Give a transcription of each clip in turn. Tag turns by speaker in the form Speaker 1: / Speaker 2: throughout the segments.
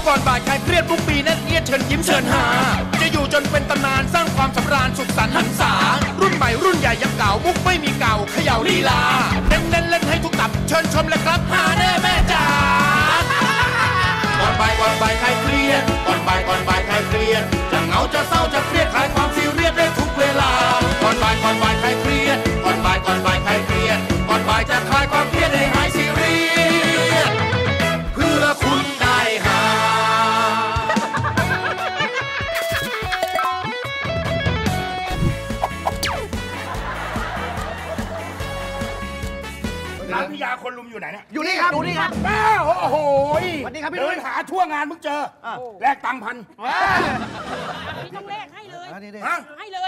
Speaker 1: ก่อนบ่ายคลายเครียดทุกปีแน่นเอียดเชิญยิ้มเชิญหาจะอยู่จนเป็นตำนานสร้างความสำราญสุขสันต์หันษารุ่นใหม่รุ่นใหญ่ยังเก่ามุกไม่มีเก่าเขย่าลีลาเน้นเล่นให้ทุกตับเชิญชมเลยครับหาแน่แม่จ๋าก่อนบ่ายคลายเครียดก่อนบ่ายคลายเครียดจะเหงาจะเศร้าจะเครียดคลายความซีเรียสได้ทุกเวลาก่อนบ่ายคลายเครียดก่อนบ่ายคลายเครียดก่อนบ่ายจะคลายความเครียดให้หายซีเรียสเพื่อคุณได้หาร้านพิยาคนลุมอยู่ไหนเนี่ย
Speaker 2: อยู่นี่ครับอยู่นี่ครับ
Speaker 1: โอ้โห
Speaker 2: สวัสดีครับพี่
Speaker 1: เดินหาทั่วงานมึงเจอแลกตังค์พัน
Speaker 3: พี่ต้องแลกให้เลยให้เลย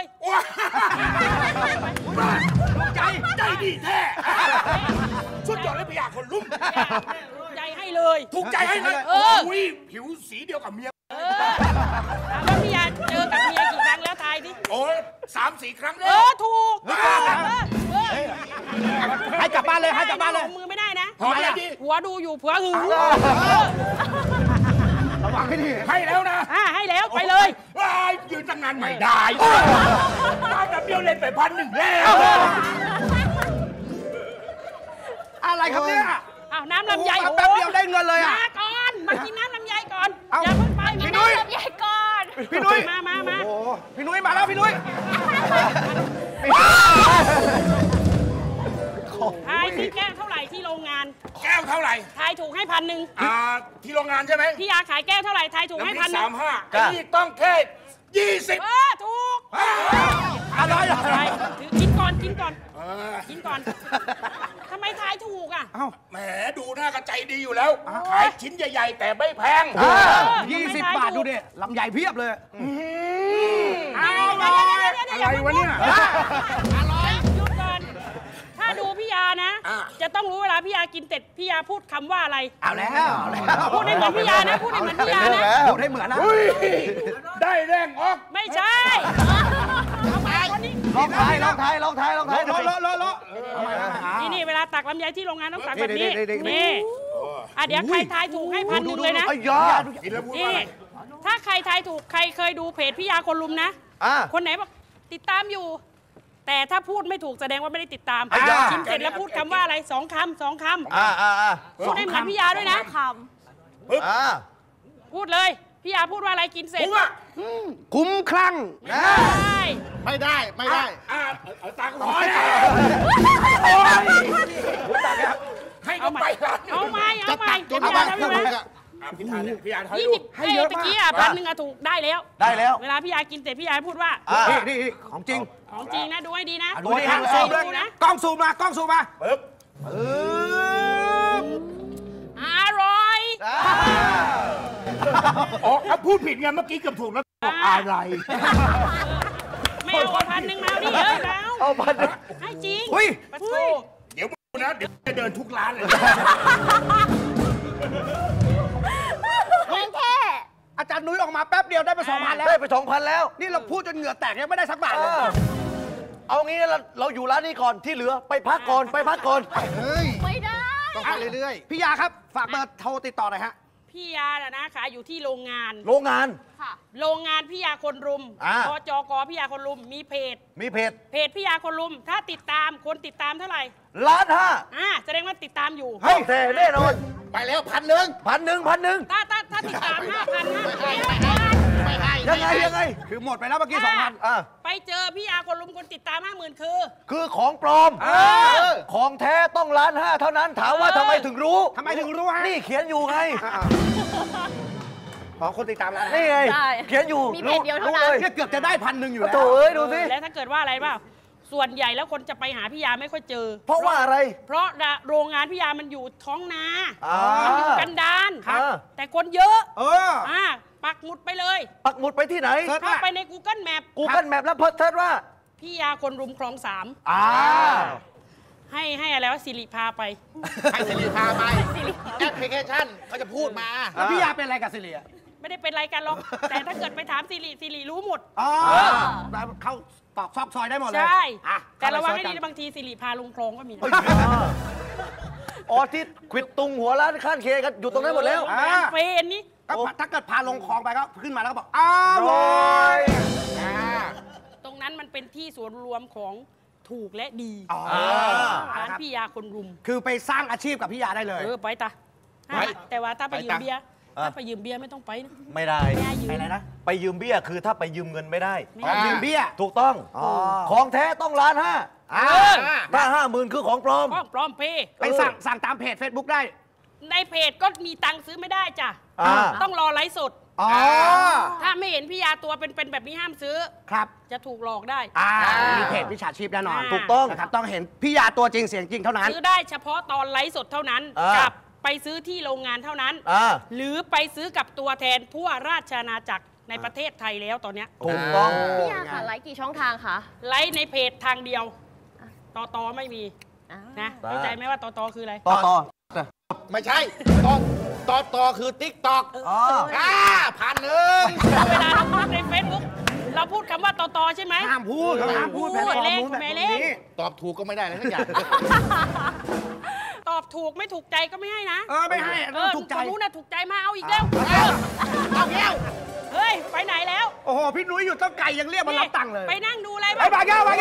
Speaker 1: ใจดีแท้ชุดยอดเลยพิยาคนลุม
Speaker 3: ใจให้เลย
Speaker 1: ถูกใจให้เลยโอ้ยผิวสีเดียวกับเมีย
Speaker 3: แล้วพี่ยาเจอกับเมียกี่ครั้งแล้วทายดิ
Speaker 1: โอ้ย3-4 ครั้งเลย
Speaker 3: ถูก
Speaker 2: ให้กลับบ้านเลยให้กลับบ้านเลย
Speaker 3: มือไม่ได้นะ
Speaker 1: หัว
Speaker 3: ดูอยู่ผัวหึง
Speaker 2: ระวังให้ดี
Speaker 1: ให้แล้วนะ
Speaker 3: ให้แล้วไปเลย
Speaker 1: ยืนตั้งนานไม่ได้มาแบบเดียวเล่นไป1,000แล้ว
Speaker 2: อะไรครับเนี่ย
Speaker 3: น้ำลำไย
Speaker 2: แป๊บเดียวได้เงินเลย
Speaker 3: มาก่อนมากินน้ำลำไยก่อนอย่าเพิ่งไป
Speaker 2: พี่นุ้ย
Speaker 3: ลำไยก่อน
Speaker 2: พี่นุ้ย
Speaker 3: มา
Speaker 2: โอ้พี่นุ้ยมาแล้วพี่นุ้ย
Speaker 3: ทายที่แก้วเท่าไหร่ที่โรงงาน
Speaker 1: แก้วเท่าไหร่
Speaker 3: ทายถูกให้1,000
Speaker 1: ที่โรงงานใช่ไหม
Speaker 3: พี่ยาขายแก้วเท่าไหร่ทายถูกให้1,000
Speaker 1: 35ไอ้นี่ต้องแค่20
Speaker 3: ถูก
Speaker 2: อะไร
Speaker 3: กินก่อนทำไมทายถูก
Speaker 1: แหมดูหน้ากระใจดีอยู่แล้วขายชิ้นใหญ่ๆแต่ไม่แพง
Speaker 2: 20 บาทดูดิลำใหญ่เพียบเลย
Speaker 1: อะไรวะเนี่ย
Speaker 3: หยุดก่อนถ้าดูพี่ยานะจะต้องรู้เวลาพี่ยากินเสร็จพี่ยาพูดคำว่าอะไร
Speaker 2: เอาแล้ว
Speaker 3: พูดให้เหมือนพี่ยานะพูดให้เหมือนพี่ยานะ
Speaker 2: พูดให้เหมือนนะ
Speaker 1: ได้แรงออก
Speaker 3: ไม่ใช่
Speaker 2: ลองทาย
Speaker 3: นี่เวลาตักลำไยที่โรงงานต้องตักแบบนี้นี่เดี๋ยวใครทายถูกให้1,000เลยนะนี่ถ้าใครทายถูกใครเคยดูเพจพี่ยาคนลุมนะคนไหนบอกติดตามอยู่แต่ถ้าพูดไม่ถูกแสดงว่าไม่ได้ติดตามกินเสร็จแล้วพูดคำว่าอะไร2 คำพูดให้เหมือนพี่ยาด้วยนะพูดเลยพี่ยาพูดว่าอะไรกินเสร็จ
Speaker 2: คุ้มคลั่ง
Speaker 1: ไม่ได้ตังค์ร้อยให้เอาไป
Speaker 3: เอาไม่
Speaker 1: พี่ยาให้ดู
Speaker 3: ให้เยอะมาก1,000ถูกได้แล้วเวลาพี่ยากินเสร็จพี่ยาพูดว่า
Speaker 2: นี่ของจริง
Speaker 3: นะดูให้ดีนะ
Speaker 2: ดูให้ซูมเลยนะกล้องซูมมา
Speaker 1: ปึ๊บ
Speaker 3: อร่อย
Speaker 1: พูดผิดไงเมื่อกี้เกือบถูกแล้วบอกอะไร
Speaker 3: ไม่เอา1,000มาดิแล้ว
Speaker 2: เอา1,000
Speaker 3: ให้จริง
Speaker 1: เดี๋ยวนะเดี๋ยวจะเดินทุกร้านเลย
Speaker 2: แค่อาจารย์นุ้ยออกมาแป๊บเดียวได้ไป 2,000 แล้ว
Speaker 4: ได้ไป 2,000 แล้ว
Speaker 2: นี่เราพูดจนเหงื่อแตกยังไม่ได้สักบาทเลย
Speaker 4: เอางี้เราอยู่ร้านนี้ก่อนที่เหลือไปพักก่อน
Speaker 3: ไม่ได้
Speaker 2: ต้องไปเรื่อยๆพี่ยาครับฝากเบอร์โทรติดต่อหน่อยฮะ
Speaker 3: พี่ยานะขายอยู่ที่โรงงาน
Speaker 4: ค่ะ
Speaker 3: โรงงานพี่ยาคนรุมจกพี่ยาคนรุมมีเพจพี่ยาคนรุมถ้าติดตามคนติดตามเท่าไหร่
Speaker 4: 1,500,000
Speaker 3: แสดงว่าติดตามอยู่
Speaker 4: ให้แท้แน่นอน
Speaker 1: ไปแล้ว1,000
Speaker 3: ถ้าติดตาม
Speaker 4: ยังไง
Speaker 2: คือหมดไปแล้วเมื่อกี้ 2,000
Speaker 3: ไปเจอพี่ยาคนรุมคนติดตาม 50,000
Speaker 4: คือของปลอมของแท้ต้อง1,500,000เท่านั้นถามว่าทำไมถึงรู้
Speaker 2: ฮะ
Speaker 4: นี่เขียนอยู่ไง
Speaker 2: ของคนติดตามแล้ว
Speaker 4: นี่ไงเขียนอยู่
Speaker 3: มีเพจเดียวเท่านั้น
Speaker 2: เกือบจะได้1,000อยู่แล้ว
Speaker 4: โถ่ดูสิ
Speaker 3: แล้วถ้าเกิดว่าอะไรบ้างส่วนใหญ่แล้วคนจะไปหาพี่ยาไม่ค่อยเจอ
Speaker 4: เพราะว่าอะไร
Speaker 3: เพราะโรงงานพี่ยามันอยู่ท้องนามันอยู่กันดารแต่คนเยอะปักหมุดไปเลย
Speaker 4: ปักหมุดไปที่ไหน
Speaker 3: เข้าไปใน Google Map
Speaker 4: แล้วเพิร์ทเทิร์ว่า
Speaker 3: พี่ยาคนรุมคลอง3ให้อะไรว่าสิริพาไป
Speaker 1: ให้สิริพาไปแอปพลิเคชันเขาจะพูดมา
Speaker 2: แล้วพี่ยาเป็นอะไรกับสิริ
Speaker 3: ไม่ได้เป็นอะไรกันหรอกแต่ถ้าเกิดไปถามสิริรู้หมด
Speaker 2: เข้าตอกซอกซอยได้หมดเลย
Speaker 3: ใช่แต่ระวังให้ดีบางทีสิริพาลงคลองก็มี
Speaker 4: ที่ขวิดตุงหัวร้านข้างเคกันอยู่ตรงนั้นหมดแล้ว
Speaker 3: เฟนนี่
Speaker 2: ก็ถ้าเกิดพาลงคลองไปก็ขึ้นมาแล้วก็บอกอร่อย
Speaker 3: ตรงนั้นมันเป็นที่ส่วนรวมของถูกและดีร้านพี่ยาคนรุม
Speaker 2: คือไปสร้างอาชีพกับพี่ยาได้เลย
Speaker 3: ไปตาแต่ว่าถ้าไปยืมเบียร์ไม่ต้องไปนะ
Speaker 4: ไม่ได้
Speaker 2: อะไรนะ
Speaker 4: ไปยืมเบี้ยคือถ้าไปยืมเงินไม่ได้
Speaker 2: ยืมเบี้ย
Speaker 4: ถูกต้องของแท้ต้อง1.5 ล้านถ้า50,000คือของปลอม
Speaker 3: เพ
Speaker 2: ไปสั่งตามเพจ Facebook ได้
Speaker 3: ในเพจก็มีตังค์ซื้อไม่ได้จ้ะต้องรอไลฟ์สดถ้าไม่เห็นพี่ยาตัวเป็นแบบนี้ห้ามซื้อ
Speaker 2: ครับ
Speaker 3: จะถูกหลอกได้
Speaker 2: มีเพจวิชาชีพแน่นอน
Speaker 4: ถูกต้อง
Speaker 2: นะครับต้องเห็นพี่ยาตัวจริงเสียงจริงเท่านั้น
Speaker 3: ซื้อได้เฉพาะตอนไลฟ์สดเท่านั้นกับไปซื้อที่โรงงานเท่านั้นหรือไปซื้อกับตัวแทนทั่วราชอาณาจักรในประเทศไทยแล้วตอนนี้
Speaker 4: ถูกต้อง
Speaker 5: พี่ยาค่ะไลฟ์กี่ช่องทางคะ
Speaker 3: ไลฟ์ในเพจทางเดียวต่อไม่มีนะเข้าใจไหมว่าต่อคืออะไร
Speaker 4: ต่อ
Speaker 1: ไม่ใช่ต่อคือติ๊กต็อก1,000เ
Speaker 3: วลาเราพูดในเฟซบุ๊กเราพูดคำว่าต่อใช่ไหม
Speaker 2: ห้ามพูด
Speaker 3: เล่น
Speaker 1: ตอบถูกก็ไม่ได้เลยทั้งอย่าง
Speaker 3: ตอบถูกไม่ถูกใจก็ไม่ให้นะ
Speaker 2: ไม่ให้ถูกใจ
Speaker 3: รู้นะถูกใจมาเอาอีกแล้ว
Speaker 2: เอาแก้ว
Speaker 3: เฮ้ยไปไหนแล้ว
Speaker 2: โอ้โหพี่นุ้ยอยู่ต้องไก่ยังเรียกมารับตังค์เลย
Speaker 3: ไปนั่งดูอะไร
Speaker 2: ไปแก้ว
Speaker 3: ไม่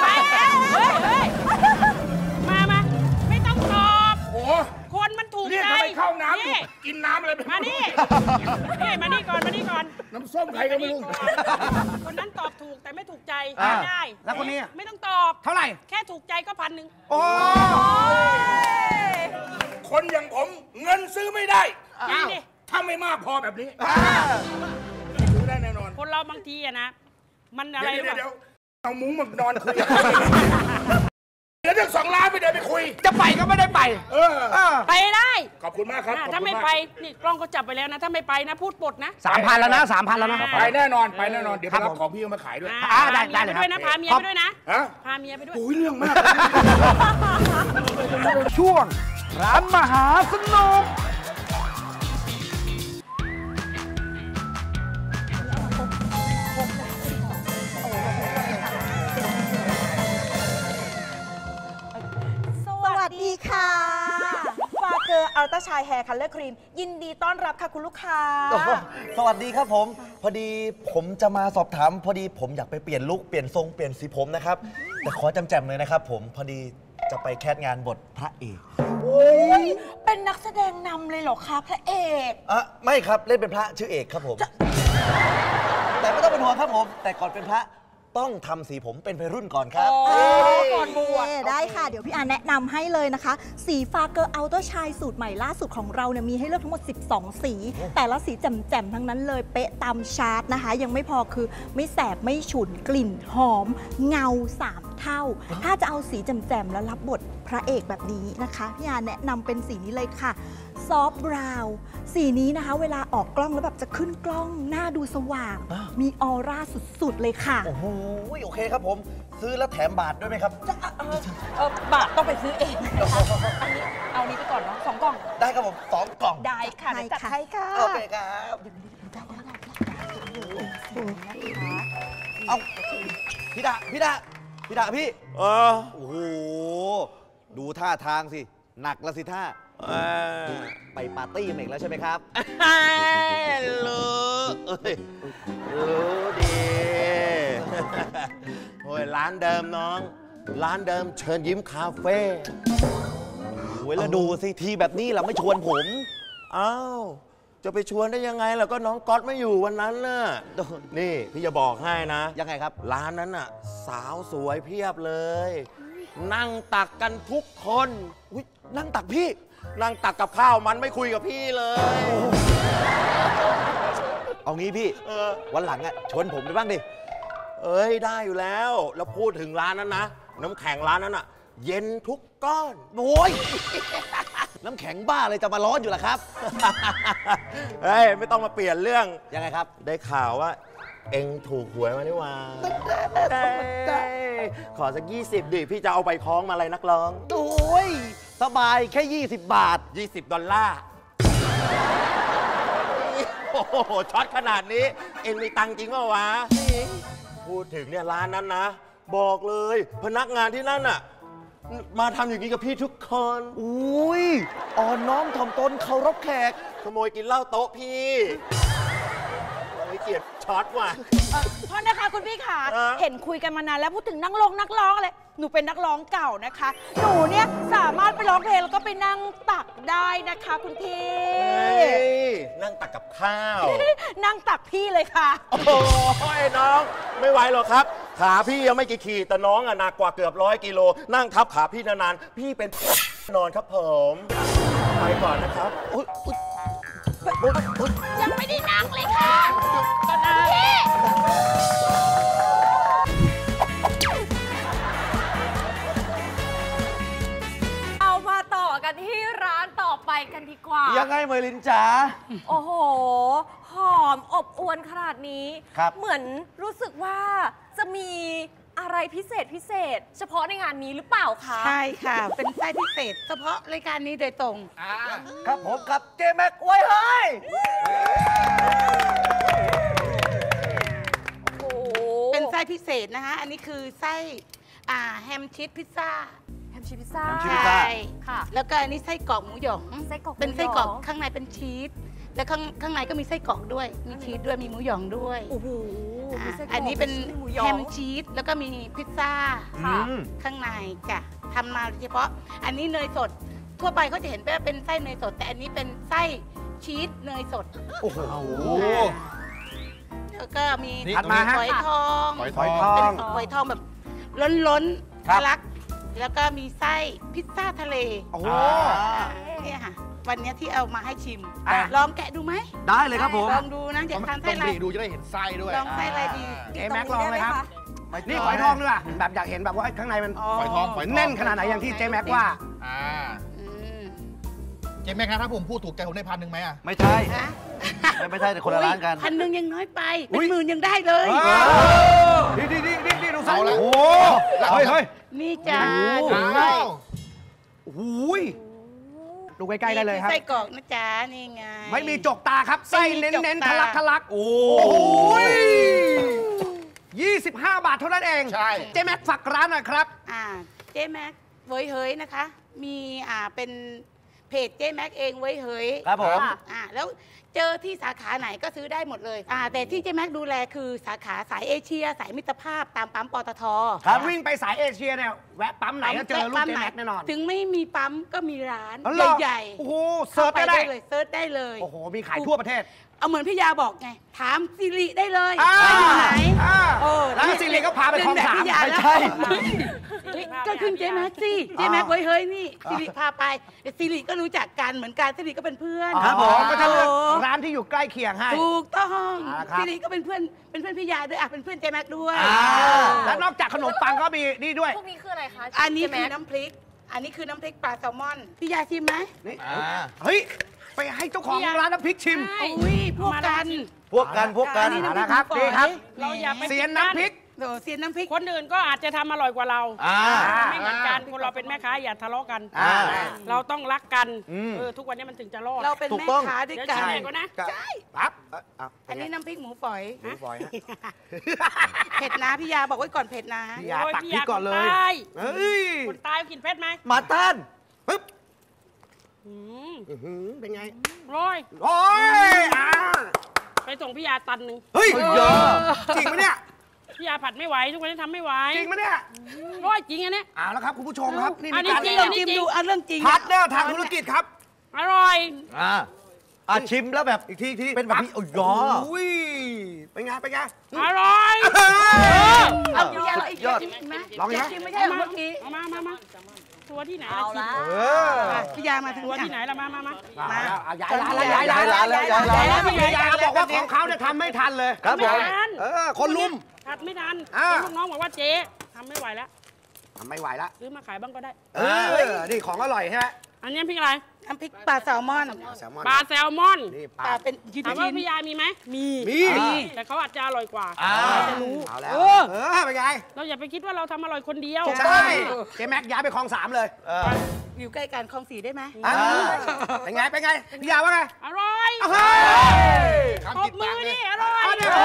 Speaker 3: ไม่ต้องตอบ
Speaker 1: โอ้
Speaker 3: คนมันถูกใจ
Speaker 1: เรียกไปเข้าน้ำกินน้ำอะไร
Speaker 3: มานี่ก่อน
Speaker 1: น้ำส้มใครก็ไม่รู้
Speaker 3: คนนั้นตอบถูกแต่ไม่ถูกใจไม่ได้
Speaker 2: แล้วคนนี้
Speaker 3: ไม่ต้องตอบ
Speaker 2: เท่าไหร่
Speaker 3: แค่ถูกใจก็1,000
Speaker 2: โอ้
Speaker 1: คนอย่างผมเงินซื้อไม่ได้ถ้าไม่มากพอแบบนี้ซื้อได้แน่นอน
Speaker 3: คนเราบางทีนะมันอะไร
Speaker 1: เดี๋ยวเอามุ้งมานอนคุยเดี๋ยว2 ล้านไปเดี๋ยวไปคุย
Speaker 2: จะไปก็ไม่ได้ไป
Speaker 3: ไปได้
Speaker 1: ขอบคุณมากครับ
Speaker 3: ถ้าไม่ไปนี่กล้องก็จับไปแล้วนะถ้าไม่ไปนะพูดปดนะ
Speaker 2: 3,000แล้วนะ3,000แล้วนะ
Speaker 1: ไปแน่นอนเดี๋ยวไปรับของพี่มาขายด้วย
Speaker 3: ได้เลยนะพาเมียไปด้วยนะพาเมียไปด้วย
Speaker 1: โอ้ยเรื่องมาก
Speaker 2: ช่วงร้านมหาสนุก
Speaker 5: สวัสดีค่ะฟาเกอร์อัลต้าชายแฮร์คัลเลอร์ครีมยินดีต้อนรับค่ะคุณลูกค้า
Speaker 4: สวัสดีครับผมพอดีผมจะมาสอบถามพอดีผมอยากไปเปลี่ยนลุคเปลี่ยนทรงเปลี่ยนสีผมนะครับแต่ขอจำเลยนะครับผมพอดีจะไปแคสงานบทพระเอก
Speaker 5: เป็นนักแสดงนำเลยเหรอคะพระเอก
Speaker 4: ไม่ครับเล่นเป็นพระชื่อเอกครับผมแต่ไม่ต้องเป็นห่วงครับผมแต่ก่อนเป็นพระต้องทำสีผมเป็นวัยรุ่นก่อนครับ
Speaker 5: ก่อนบวชได้ค่ะเดี๋ยวพี่อาแนะนำให้เลยนะคะสีฟาเกอร์อัลต้าชายสูตรใหม่ล่าสุดของเราเนี่ยมีให้เลือกทั้งหมด12สีแต่ละสีแจ่มๆทั้งนั้นเลยเป๊ะตามชาร์ตนะคะยังไม่พอคือไม่แสบไม่ฉุนกลิ่นหอมเงา3 เท่าถ้าจะเอาสีแจ่มๆแล้วรับบทพระเอกแบบนี้นะคะพี่อาแนะนำเป็นสีนี้เลยค่ะซอฟต์บราวน์สีนี้นะคะเวลาออกกล้องแล้วแบบจะขึ้นกล้องหน้าดูสว่างมีออร่าสุดๆเลยค่ะ
Speaker 4: โอ้โหโอเคครับผมซื้อแล้วแถมบาทด้วยไหมครับ
Speaker 5: บาทต้องไปซื้อเองนะคะอันนี้เอานี้ไปก่อนเนาะ2 กล่อง
Speaker 4: ได้ครับผม2 กล่อง
Speaker 5: ได้ค่ะจัดให้ค่ะ
Speaker 4: โอเคครับเอาพี่ดาพี่โอ้โหดูท่าทางสิหนักละสิท่าไปปาร์ตี้เองแล้วใช่ไหมครับ
Speaker 6: รู้ดีโอ้ยร้านเดิมน้องร้านเดิมเชิญยิ้มคาเฟ่
Speaker 4: โอ้ยแล้วดูสิทีแบบนี้เราไม่ชวนผม
Speaker 6: อ้าวจะไปชวนได้ยังไงล่ะก็น้องก๊อตไม่อยู่วันนั้นน่ะนี่พี่จะบอกให้นะ
Speaker 4: ยังไงครับ
Speaker 6: ร้านนั้นน่ะสาวสวยเพียบเลยนั่งตักกันทุกคน
Speaker 4: นั่งตักพี่
Speaker 6: นั่งตักกับข้าวมันไม่คุยกับพี่เลย
Speaker 4: เอางี้พี่วันหลังอ่ะชวนผมไปบ้างดิ
Speaker 6: ได้อยู่แล้วแล้วพูดถึงร้านนั้นนะน้ำแข็งร้านนั้นอ่ะเย็นทุกก้อน
Speaker 4: โอ้ยน้ำแข็งบ้าเลยจะมาร้อนอยู่ล่ะครับ
Speaker 6: ไม่ต้องมาเปลี่ยนเรื่อง
Speaker 4: ยังไงครับ
Speaker 6: ได้ข่าวว่าเอ็งถูกหวยมานี่ว่าขอสัก20ดิพี่จะเอาไปคล้องมาอะไรนักร้อง
Speaker 4: โอ้ยสบายแค่20 บาท
Speaker 6: $20โอ้โหช็อตขนาดนี้เอ็งมีตังค์จริงเปล่าวะพูดถึงเนี่ยร้านนั้นนะบอกเลยพนักงานที่นั่นน่ะมาทำอย่างนี้กับพี่ทุกคน
Speaker 4: อุ้ยอ่อนน้อมถ่อมตนเคารพแขก
Speaker 6: ขโมยกินเหล้าโต๊ะพี่โอ้ยเกลียดช็อตว่ะ
Speaker 7: โทษนะคะคุณพี่ขา
Speaker 6: อ่ะ
Speaker 7: เห็นคุยกันมานานแล้วพูดถึงนักร้องอะไรหนูเป็นนักร้องเก่านะคะ หนูเนี่ยสามารถไปร้องเพลงแล้วก็ไปนั่งตักได้นะคะคุณพี่
Speaker 6: เฮ้ยนั่งตักกับข้าว
Speaker 7: นั่งตักพี่เลยค่ะ
Speaker 6: โอ้ยน้องไม่ไหวหรอกครับ ขาพี่ยังไม่กี่ขีดแต่น้องอะหนักกว่าเกือบ100 กิโลนั่งทับขาพี่นานๆพี่เป็นนอนครับผมไปก่อนนะครับ
Speaker 7: ยังไม่ได้นั่งเลยค่ะก็นั่ง
Speaker 8: เอามาต่อกันที่ร้านต่อไปกันดีกว่า
Speaker 4: ยังไงเมลินจ๋า
Speaker 8: โอ้โห หอมอบอวลขนาดนี้
Speaker 4: ครับ
Speaker 8: เหมือนรู้สึกว่าจะมีอะไรพิเศษ เฉพาะในงานนี้หรือเปล่าคะ
Speaker 3: ใช่ค่ะ เป็นไส้พิเศษ เฉพาะรายการนี้โดยตรง
Speaker 4: ครับผมครับเจแม็กไว้เฮ้ย
Speaker 8: โอ้โห
Speaker 3: เป็นไส้พิเศษนะคะอันนี้คือไส้แฮมชีสพิซซ่า
Speaker 8: แฮมชีสพิซซ่า
Speaker 4: แฮมชีสพิซซ่า
Speaker 3: ใช่
Speaker 8: ค่ะ
Speaker 3: แล้วก็อันนี้ไส้กรอกหมูหยอง
Speaker 8: ไส้กรอก
Speaker 3: เป็นไส้กรอก
Speaker 8: หมูหยอง
Speaker 3: ข้างในเป็นชีสแล้วข้างในก็มีไส้กรอกด้วย มีชีสด้วยมีหมูหยองด้วย
Speaker 8: โอ้โห
Speaker 3: อ่า
Speaker 8: มีไส้กรก
Speaker 3: อันนี้เป็น
Speaker 8: มีหมูหยอ
Speaker 3: แฮ
Speaker 8: ง
Speaker 3: มชีสแล้วก็มีพิซซ่า
Speaker 8: ค่ะ
Speaker 3: ข้างในจ้ะทำมาโดยเฉพาะอันนี้เนยสด ทั่วไปเขาจะเห็นว่าเป็นไส้เนยสด แต่อันนี้เป็นไส้ชีสเนยสด
Speaker 4: โอ้โห
Speaker 3: แล้วก็มี
Speaker 2: ถัดมาฮะ
Speaker 3: ฝอยทอง
Speaker 2: ฝอยทอง
Speaker 3: เป็นฝอยทองแบบล้นๆ
Speaker 4: ครับ
Speaker 3: ทะลัก แล้วก็มีไส้พิซซ่าทะเล
Speaker 2: โอ้โห
Speaker 3: เนี่ยค่ะ วันนี้ที่เอามาให้ชิม
Speaker 2: อ่ะ
Speaker 3: ลองแกะดูไหม
Speaker 4: ได้เลยครับผม
Speaker 3: ลองดูนะอยากทานไส้อะไร
Speaker 2: ดูจะได้เห็นไส้ด้วย
Speaker 3: ลองไส้อะไรดี
Speaker 2: เจ๊แม็กลองเลยครับ
Speaker 4: ไม่
Speaker 2: นี่ฝอยทองด้วยแบบอยากเห็นแบบว่าข้างในมัน
Speaker 9: ฝอยทองฝอยทอง
Speaker 2: แน่นขนาดไหนอย่างที่เจ๊แม็กว่า
Speaker 9: อ่า
Speaker 3: อืม
Speaker 9: เจ๊แม่ครับถ้าผมพูดถูกใจผมได้1,000ไหมอ่ะ
Speaker 4: ไม่ใช่
Speaker 3: ฮะ
Speaker 4: ไม่ใช่แต่คนละร้านกัน
Speaker 3: 1,000ยังน้อยไป
Speaker 2: อุ๊
Speaker 3: เป็น
Speaker 2: ย
Speaker 3: หมื่นยังได้เลย
Speaker 2: นี่ดูไส้
Speaker 9: เอาละ
Speaker 2: โอ้โหเฮ้ยเฮ้ย
Speaker 3: นี่จ้า
Speaker 9: อ้าว
Speaker 2: โอ้โหดูใกล้ๆได้เลยครับ
Speaker 3: ไส้กรอกนะจ๊ะนี่ไง
Speaker 2: ไม่มีจกตาครับ ไส้
Speaker 3: ไม่มี
Speaker 2: เน้น
Speaker 3: จก
Speaker 2: เน้น
Speaker 3: ตา
Speaker 2: ทะลักทะลักโอ้โห25 บาทเท่านั้นเอง
Speaker 9: ใช่
Speaker 2: เจ๊แม็กฝากร้านหน่อยครับ
Speaker 3: เจ๊แม็กเว้ยเฮยนะคะ มีเป็นเพจเจ๊แม็กเองเว้ยเฮย
Speaker 4: ครับผม
Speaker 3: แล้วเจอที่สาขาไหนก็ซื้อได้หมดเลยแต่ที่เจ๊แม็กดูแลคือสาขาสายเอเชีย สายมิตรภาพตามปั๊มปตท
Speaker 2: ครับวิ่งไปสายเอเชียเนี่ยแวะปั๊มไหนก็เจอรูปเจ๊แม็กแน่นอน
Speaker 3: ถึงไม่มีปั๊มก็มีร้าน
Speaker 2: อ๋อเหรอ
Speaker 3: ใหญ่
Speaker 2: โอ้โห
Speaker 3: ๆ
Speaker 2: เสิร์ชก็ได้
Speaker 3: เลยเซิร์ชได้เลย
Speaker 2: โอ้โห มีขายทั่วประเทศ
Speaker 3: เอาเหมือนพี่ยาบอกไง ถามสิริได้เลย
Speaker 2: อ่า
Speaker 3: ว่าอยู่ไหน
Speaker 2: อ่า
Speaker 3: โอ้
Speaker 2: แล้วสิริก็พาไปคลอง
Speaker 3: เดินแบบ
Speaker 2: สาม
Speaker 3: พี่ยา
Speaker 2: ไม่
Speaker 3: แล้ว
Speaker 2: ใช่
Speaker 3: เฮ้ยก็ขึ้นเจ๊แม็กซี่เจ๊แม็กเว้ยเฮ้ยนี่สิริพาไปแต่สิริก็รู้จักกันเหมือนกันสิริก็เป็นเพื่อน
Speaker 2: ครับผมก็จะเลือก
Speaker 3: โอ้
Speaker 2: ร้านที่อยู่ใกล้เคียงให้
Speaker 3: ถูกต้อง
Speaker 2: ครับ
Speaker 3: สิริก็เป็นเพื่อนพี่ยาด้วยเป็นเพื่อนเจ๊แม็กด้วย
Speaker 2: แล้วนอกจากขนมปังก็มีนี่ด้วย
Speaker 8: พวกนี้คืออะไรคะ
Speaker 3: อันนี้
Speaker 8: เจ๊
Speaker 3: คื
Speaker 8: แม็
Speaker 3: อก น้ำพริก อันนี้คือน้ำพริกปลาแซลมอนพี่ยาชิมไหม
Speaker 2: นี่เฮ้ย ไปให้เจ้าของร้านน้ำพริกชิม
Speaker 3: อุ้ยพวกกัน
Speaker 4: พวกกัน
Speaker 3: อันนี้น้ำพริก
Speaker 2: นะครับ
Speaker 3: หมูฝอย
Speaker 2: นี่ครับ
Speaker 3: เราอย่าไป
Speaker 2: เสียนน้ำพริก
Speaker 3: โดเสียนน้ำพริก
Speaker 10: คนอื่นก็อาจจะทำอร่อยกว่าเรา ไม่เหมือนกันคนเราเป็นแม่ค้าอย่าทะเลาะกัน เราต้องรักกันทุกวันนี้มันถึงจะรอด
Speaker 3: เราเป็น
Speaker 4: ถูก
Speaker 3: แม่
Speaker 4: ต้อง
Speaker 3: ค้าด้วย
Speaker 10: เดี๋ยว
Speaker 3: กั
Speaker 10: ชิ
Speaker 3: น
Speaker 10: มเองก่อนนะ
Speaker 3: ใช่
Speaker 2: ปั๊บ
Speaker 3: อันนี้น้ำพริกหมูฝอย
Speaker 2: หมูฝอยฮะ
Speaker 3: เผ็ดนะพี่ยาบอกไว้ก่อนเผ็ดนะ
Speaker 2: พี่ยา
Speaker 10: โอ้ย
Speaker 2: ตัก
Speaker 10: พี่
Speaker 2: พริก
Speaker 10: ยา
Speaker 2: ก่อนเลย
Speaker 10: คนใต้
Speaker 2: เฮ้ย
Speaker 10: คนตายกินเผ็ดไหม
Speaker 4: มาต้าน
Speaker 2: ปึ๊บ
Speaker 10: อืม
Speaker 2: อื้อหือเป็นไง
Speaker 10: ร้อย
Speaker 2: โอ้ย
Speaker 10: ไปส่งพี่ยาตันหนึ่ง
Speaker 2: เฮ้ยจริงไหมเนี่ย
Speaker 10: พี่ยาผัดไม่ไหวทุกวันนี้ทำไม่ไหว
Speaker 2: จริงไหมเนี่ย
Speaker 10: ร้อยจริงอันเนี้ย
Speaker 2: เอาแล้วครับคุณผู้ชมครับ นี่
Speaker 10: อั
Speaker 2: มี
Speaker 10: นนี้
Speaker 2: การ
Speaker 10: จริง
Speaker 3: ลองจิ้มดูเรื่องจริง
Speaker 2: พาร์ทเนอร์ทางธุรกิจครับ
Speaker 10: อร่อย
Speaker 4: ชิมแล้วแบบ
Speaker 2: อีกที
Speaker 4: เป็นแบบนี้โอ้ยยอ
Speaker 2: อุ้ยเป็นไงเป็นไง
Speaker 10: อร่อย
Speaker 3: เอาพี่ยาเราอีก
Speaker 4: ยอด
Speaker 3: จิ้มไหม
Speaker 2: ลองดิ
Speaker 3: ยาจิ้มไม่ใช่เหรอเมื่อกี้
Speaker 10: เอามาตัวที่ไหน
Speaker 8: เอาละ
Speaker 2: เออ
Speaker 3: พี่ยามาถึง
Speaker 10: ตัวที่ไหนละมา
Speaker 2: เอาย้ายร้านแล้วย้ายร้านแล้วย้ายร้านแล้วพี่ยาบอกว่าของเขาเนี่ยทำไม่ทันเลย
Speaker 4: ครับผม
Speaker 10: ไม่ทัน
Speaker 2: คนลุม
Speaker 10: ผัดไม่ทัน
Speaker 2: อ่า
Speaker 10: ลูกน้องบอกว่าเจ๊ทำไม่ไหวแล้ว
Speaker 2: ทำไม่ไหวละ
Speaker 10: ซื้อมาขายบ้างก็ได้
Speaker 2: นี่ของอร่อยใช่ไหม
Speaker 10: อันนี้พริกอะไร
Speaker 3: น้ำพริกปลาแซลมอน
Speaker 2: แซลมอน
Speaker 10: ปลาแซลมอน
Speaker 2: นี่ป
Speaker 3: ป
Speaker 2: ลา
Speaker 3: ลาเป็นชิ้น
Speaker 10: ถามว่าพี่ยามีไหมมี
Speaker 2: มี
Speaker 10: แต่เขาอาจจะอร่อยกว่า
Speaker 2: จะรู้เอาแล้วเป็นไง
Speaker 10: เราอย่าไปคิดว่าเราทำอร่อยคนเดียว
Speaker 2: ใช่เจ๊แม็กย้ายไปคลอง 3เลย
Speaker 3: อยู่ใกล้กันคลองสีได้ไหม
Speaker 2: เป็นไงเป็นไงพี่ยาว่าไง
Speaker 10: อร่อย
Speaker 2: เฮ้ย
Speaker 10: ตบมือดิอร่อย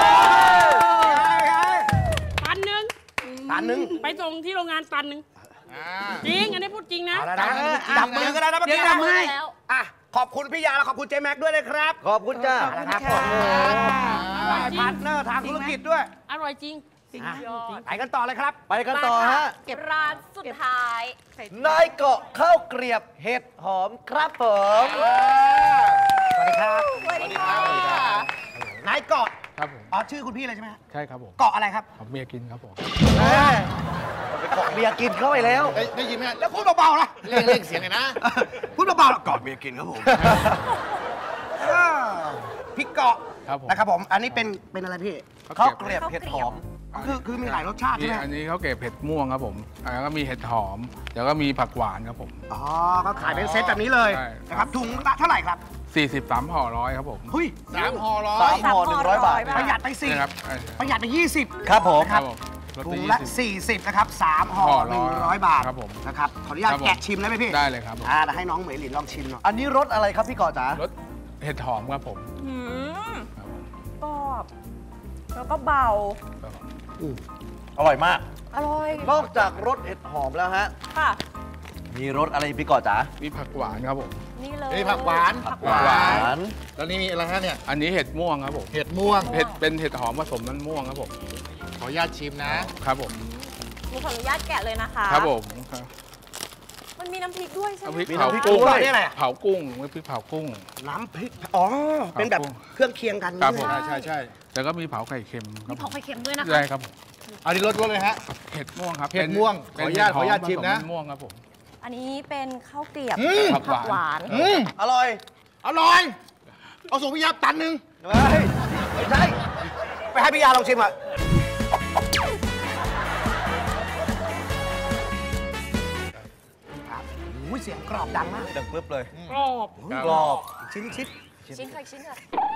Speaker 2: ไง
Speaker 10: ตันหนึ่ง
Speaker 2: ตันหนึ่ง
Speaker 10: ไปส่งที่โรงงานตันหนึ่งจริงอันนี้พูดจริงนะ
Speaker 2: จับมือก็ได้นะเมื่อกี้
Speaker 8: จับมือแล้ว
Speaker 2: อ่ะขอบคุณพี่ยาและขอบคุณเจ๊แม็กด้วยนะครับ
Speaker 4: ขอบคุณจ้า
Speaker 2: นะครับพาร์ทเนอร์ทางธุรกิจด้วย
Speaker 10: อร่อยจริง
Speaker 2: ไปกันต่อเลยครับ
Speaker 4: ไปกันต่อฮะ
Speaker 8: เก็บร้านสุดท้าย
Speaker 4: นายเกาะข้าวเกรียบเห็ดหอมครับผม
Speaker 2: สวัสดีครับ
Speaker 8: สวัสดีค่ะ
Speaker 2: นายเกาะ
Speaker 11: ครับผม
Speaker 2: อ๋อชื่อคุณพี่เลยใช่ไหมฮะ
Speaker 11: ใช่ครับผม
Speaker 2: เกาะอะไรครับ
Speaker 11: ผมเมียกินครับผม
Speaker 4: ไปเกาะเบียร์กินเข้าไปแล้ว
Speaker 9: ได้ยินไหม
Speaker 2: แล้วพูดเบาๆนะ
Speaker 9: เร่งเสียงหน่อยนะ
Speaker 2: พูดเบาๆแล้วเกาะเบียร์กินครับผมพี่เกาะ
Speaker 11: ครับผม
Speaker 2: นะครับผม อันนี้เป็นอะไรพี่
Speaker 4: ข้าวเกรียบเห็ดหอม
Speaker 2: คือมีหลายรสชาติใช่ไหม
Speaker 11: อันนี้เขาเก็บเห็ดม่วงครับผมแล้วก็มีเห็ดหอมแล้วก็มีผักหวานครับผม
Speaker 2: อ๋อก็ขายเป็นเซตแบบนี้เลย
Speaker 11: ใช่
Speaker 2: นะครับถุงละเท่าไหร่ครับ
Speaker 11: 43ห่อร้อยครับผม
Speaker 2: เฮ้ย
Speaker 9: 3 ห่อร้อย
Speaker 4: 3 ห่อ 100 บาท
Speaker 2: ประหยัดไป
Speaker 11: นี่ครับ
Speaker 2: 10ประหยัดไป 20
Speaker 4: ครับผม
Speaker 11: ครับผมรถ
Speaker 2: ถุ
Speaker 11: ตี
Speaker 2: ง
Speaker 11: 20
Speaker 2: ละ 40 นะครับ 3 ห่อ
Speaker 11: ห่อ
Speaker 2: 100 บาท
Speaker 11: ครับผม
Speaker 2: นะครับ ขออนุญาต
Speaker 11: ครับผม
Speaker 2: แกะชิมได้ไหมพี่
Speaker 11: ได้เลยครับผม
Speaker 2: เดี๋ยวให้น้องเหมยหลินลองชิมหน่อย
Speaker 4: อันนี้รสอะไรครับพี่เกาะจ๋าร
Speaker 11: สเห็ดหอมครับผม
Speaker 8: ครับกรอบแล้วก็เบา
Speaker 11: ครับผม
Speaker 6: อร่อยมาก
Speaker 8: อร่อย
Speaker 4: นอกจากรสเห็ดหอมแล้วฮะ
Speaker 8: ค่ะ
Speaker 4: มีรสอะไรพี่เกาะจ๋า
Speaker 11: มีผักหวานครับผม
Speaker 8: นี่เลย
Speaker 9: นี่ผักหวาน
Speaker 8: ผัก
Speaker 11: ห
Speaker 8: หวาว
Speaker 11: าน
Speaker 8: น
Speaker 9: แล้วนี่มีอะไรฮะเนี่ย
Speaker 11: อันนี้เห็ดม่วงครับผม
Speaker 9: เห็ดม่วง
Speaker 11: เห็ดเป็นเห็ดหอมผสมมันม่วงครับผม
Speaker 9: ขออนุญาตชิมนะ
Speaker 11: ครับผม
Speaker 8: หนูขออนุญาตแกะเลยนะคะ
Speaker 11: ครับผมครับ
Speaker 8: มันมีน้ำพริกด้วยใช่ไหม
Speaker 11: น้ำพริก
Speaker 4: มี
Speaker 11: เผา
Speaker 4: น้ำพริก
Speaker 11: กุ้ง
Speaker 4: ด้วย
Speaker 2: นี่อะไรอะ
Speaker 11: เผากุ้งน้ำพริกเผากุ้ง
Speaker 2: น้ำพริก อ๋อ เป็นแบบเครื่องเคียงกัน
Speaker 11: ครับผม
Speaker 9: ใช่
Speaker 11: แล้วก็มีเผาไข่เค็มค
Speaker 8: มี
Speaker 11: รับ
Speaker 8: เผาไข่เค็มด้วยนะคะ
Speaker 11: ได้ครับผม
Speaker 9: อันนี้รสเลยฮะ
Speaker 11: เห็ดม่วงครับ
Speaker 9: เห็ดม่วง
Speaker 11: เป็น
Speaker 9: ขออนุญาต
Speaker 11: เห็ดห
Speaker 9: ขออนุญาตชิมนะ
Speaker 11: ผสม่วงครับผม
Speaker 8: อันนี้เป็นข้าวเกรียบ
Speaker 11: ผักหวาน
Speaker 8: หวาน
Speaker 4: อร่อย
Speaker 9: อร่อย เอาส่งพี่ยาตันหนึ่ง
Speaker 4: เฮ้ยไม่ใช่
Speaker 2: ไปให้พี่ยาลองชิมอ่ะอุ้ยเสียงกรอบดังมาก
Speaker 4: ดังปึ๊บเลย
Speaker 10: กรอบ
Speaker 4: กรอบ
Speaker 2: ชิ้น
Speaker 8: ชิ้นค่ะชิ้นค่ะ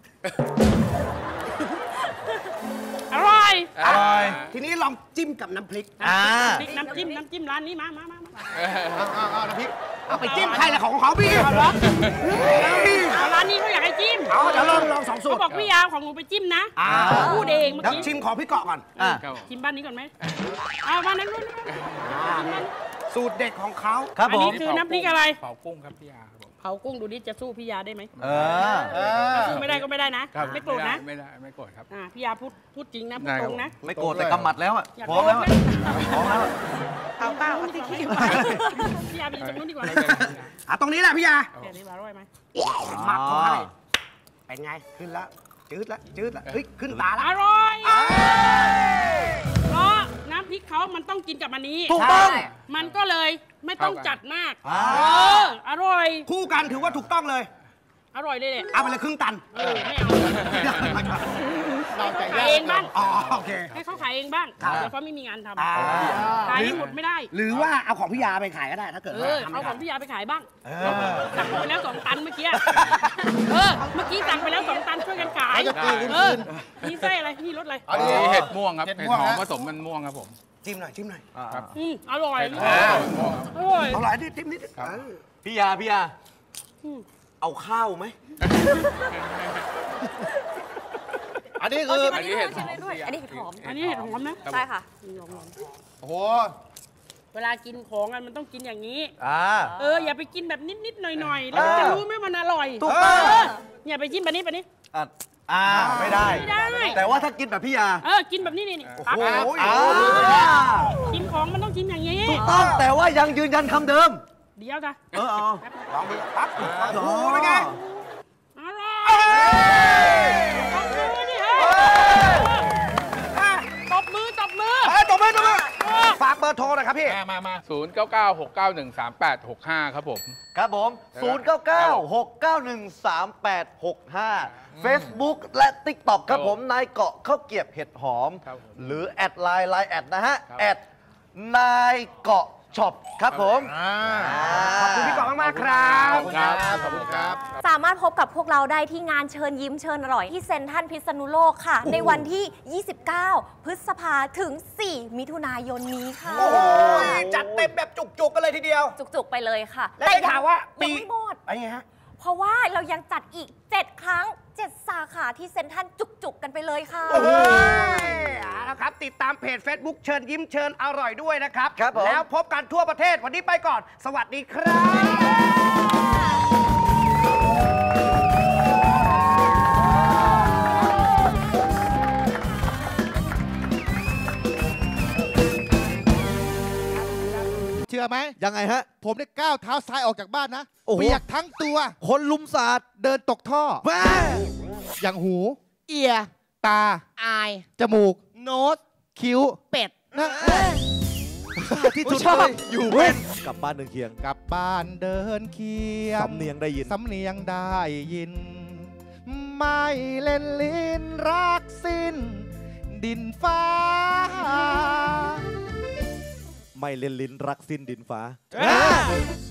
Speaker 10: อร่อย
Speaker 4: อร่อย
Speaker 2: ทีนี้ลองจิ้มกับน้ำพริก
Speaker 10: พริกน้ำจิ้มร้านนี้มา
Speaker 9: เอาน้ำพริก
Speaker 2: เอาไปจิ้มใครละของเขาพี่
Speaker 10: เอาร้านนี้เขาอยากให้จิ้ม
Speaker 2: เอาเดี๋ยวลองสองสูต
Speaker 10: เขา
Speaker 2: ร
Speaker 10: บอกพี่ยาวของหนูไปจิ้มนะพูดเองเมื่อ
Speaker 2: เดี๋ยว
Speaker 10: กี้
Speaker 2: ชิมของพี่เกาะก่อน
Speaker 11: ครับผม
Speaker 10: ชิมบ้านนี้ก่อนไหมเอาบ้านนั้นด้วย
Speaker 2: สูตรเด็ดของเขา
Speaker 4: ครับ
Speaker 10: อัน
Speaker 4: ผม
Speaker 10: นี้คือน้ำพริกอะไร
Speaker 11: เผากุ้งครับพี่ยาครับผม
Speaker 10: เผากุ้งดูดิจะสู้พี่ยาได้ไหม
Speaker 4: เออ
Speaker 10: สู้ไม่ได้ก็ไม่ได้นะ
Speaker 11: ครับ
Speaker 10: ไม่โกรธนะ
Speaker 11: ไม่ได้ไม่โกรธครับ
Speaker 10: พี่ยาพูดจริงนะพูด
Speaker 11: ได้
Speaker 10: ต
Speaker 11: ครั
Speaker 10: ร
Speaker 11: บ
Speaker 10: งนะ
Speaker 4: ไม่โกรธแต่กำหมัดแล้วอ่ะ
Speaker 10: อยาก
Speaker 4: พร้อมแล้วอะ
Speaker 10: โกรธ
Speaker 4: พร้อมแล้วอะ
Speaker 10: เอาเปล่าเอาที่ขี้มาพี่ยาไปอยู่ตรงนู้นดีกว่า
Speaker 11: ไม่เป็นไรพี่ยา
Speaker 2: ตรงนี้แหละพี่ยา
Speaker 10: เดี๋ยวดีกว่าอร่อยไหม
Speaker 2: หมักเขาให้เป็นไง ขึ้นแล้ว จืดแล้วเฮ้ย ขึ้นตาแล้ว
Speaker 10: อร่อยเพราะน้ำพริกเขามันต้องกินกับอันนี้
Speaker 4: ถูกต้อง
Speaker 10: มันก็เลยไม่ต้องจัดมาก
Speaker 4: อ่า
Speaker 10: อร่อย
Speaker 2: คู่กันถือว่าถูกต้องเลย
Speaker 10: อร่อยเลยเนี่ย
Speaker 2: เอาไปเลยครึ่งตัน
Speaker 10: ไม่เอาให้เขาขายเองบ้าง
Speaker 2: อ๋อโอเค
Speaker 10: ให้เขาขายเองบ้าง
Speaker 2: ครับ
Speaker 10: เดี๋ยวเขาไม่มีงานท
Speaker 2: อ่า
Speaker 10: ำขายให้หมดไม่ได้
Speaker 2: หรือว่าเอาของพี่ยาไปขายก็ได้ถ้าเกิดว่าทำ
Speaker 10: เอา
Speaker 2: ไม่
Speaker 10: ข
Speaker 2: ทั
Speaker 10: อน งพี่ยาไปขายบ้าง
Speaker 2: เอ
Speaker 10: สั่งไปแล้ว2 ตันเมื่อกี้ เมื่อกี้สั่งไปแล้ว2 ตันช่วยกันขาย
Speaker 9: ขายกับตีน
Speaker 10: นี่ไส้อะไร นี่รสอะไร
Speaker 9: อัน
Speaker 11: อัน
Speaker 9: นี้
Speaker 11: นี้เห็ดม่วงครับ
Speaker 9: เห็
Speaker 11: เห็
Speaker 9: ด
Speaker 11: ด
Speaker 9: ม่วง
Speaker 11: หอม
Speaker 9: นะ
Speaker 11: ผสมมันม่วงครับผม
Speaker 2: จิ้มหน่อย
Speaker 11: ครับ
Speaker 10: อร่อย
Speaker 11: เห็ดหอมม่วงครับ
Speaker 10: อร่อย
Speaker 2: เอาหน่อยนิดจิ้มนิด
Speaker 11: ครับ
Speaker 4: พี่ยา เอาข้าวไหม
Speaker 9: อันนี้คือ
Speaker 11: อันนี้เห็ดหอม
Speaker 8: ด้วยอันนี้เห็ดหอม
Speaker 10: อันนี้เห็ดหอมนะ
Speaker 8: ใช่ค่ะ
Speaker 9: โอ้โห
Speaker 10: เวลากินของกันมันต้องกินอย่างนี้ อย่าไปกินแบบนิดๆหน่อยๆ แล้วจะรู้ไหมมันอร่อย
Speaker 4: ถูกต้อง
Speaker 10: อย่าไปจิ้มแบบนี้แบบนี้
Speaker 4: ไม่ได้
Speaker 10: ไม่ได้
Speaker 4: แต่ว่าถ้ากินแบบพี่ยา
Speaker 10: กินแบบนี้นี่ปั๊บ
Speaker 4: โอ้ย
Speaker 10: กินของมันต้องกินอย่างนี้
Speaker 4: ถูกต้องแต่ว่ายังยืนยันคำเดิม
Speaker 10: เดี๋ยวจ้ะ
Speaker 4: เอา
Speaker 2: ลองดูปั๊บโอ้โหเป็นไง
Speaker 10: อร่อยตบมือดิเฮ้ยตบมือ
Speaker 2: ตบมือฝากเบอร์โทรหน่อยครับพี่
Speaker 9: มา
Speaker 11: 0996913865 ครับผม
Speaker 4: ครับผม 099-691-3865 Facebook และ TikTok ครับผมนายเกาะข้าวเกรียบเห็ดหอม
Speaker 11: ครับผม
Speaker 4: หรือแอดไลน์แอดนะฮะ
Speaker 11: ครับ
Speaker 4: แอดนายเกาะช็อปครับผม
Speaker 2: ขอบคุณพี่เกาะมากๆครับ
Speaker 9: ขอบคุณครับ ขอบคุณครับ
Speaker 8: สามารถพบกับพวกเราได้ที่งานเชิญยิ้มเชิญอร่อยที่เซ็นทรัลพิษณุโลกค่ะ ในวันที่ 29 พฤษภาถึง 4 มิถุนายนนี้ค่ะ
Speaker 2: โอ้โหจัดเต็มแบบจุกๆกันเลยทีเดียว
Speaker 8: จุกๆไปเลยค่ะ
Speaker 2: และได้ข่าวว่า
Speaker 8: ยังไม่หมด
Speaker 2: อะไรไงฮะ
Speaker 8: เพราะว่าเรายังจัดอีก 7 ครั้ง 7 สาขาที่เซ็นทรัลจุกๆกันไปเลยค่ะ
Speaker 2: โอ้โหเอาละครับติดตามเพจ Facebook เชิญยิ้มเชิญอร่อยด้วยนะครับ
Speaker 4: ครับผม
Speaker 2: แล้วพบกันทั่วประเทศวันนี้ไปก่อน สวัสดีครับ
Speaker 9: เชื่อไหม
Speaker 4: ยังไงฮะ
Speaker 9: ผมได้ก้าวเท้าซ้ายออกจากบ้านนะ
Speaker 4: โอ้โห
Speaker 9: เปียกทั้งตัว
Speaker 4: คนลุมศาสตร์
Speaker 9: เดินตกท่อ
Speaker 4: แม่
Speaker 9: อย่างหู
Speaker 7: เอีย
Speaker 9: ตา
Speaker 7: อาย
Speaker 9: จมูก
Speaker 7: โน้ต
Speaker 9: คิ้ว
Speaker 7: เป็ด
Speaker 9: นะ
Speaker 4: ที่สุด
Speaker 9: ชอบ
Speaker 4: เลยอยู่เป็นกลับบ้านเดินเคียง
Speaker 9: กลับบ้านเดินเคียง
Speaker 4: สำเนียงได้ยิน
Speaker 9: สำเนียงได้ยิน ไม่เล่นลิ้นรักสิ้น ดินฟ้า
Speaker 4: ไม่เล่นลิ้นรักสิ้นดินฟ้า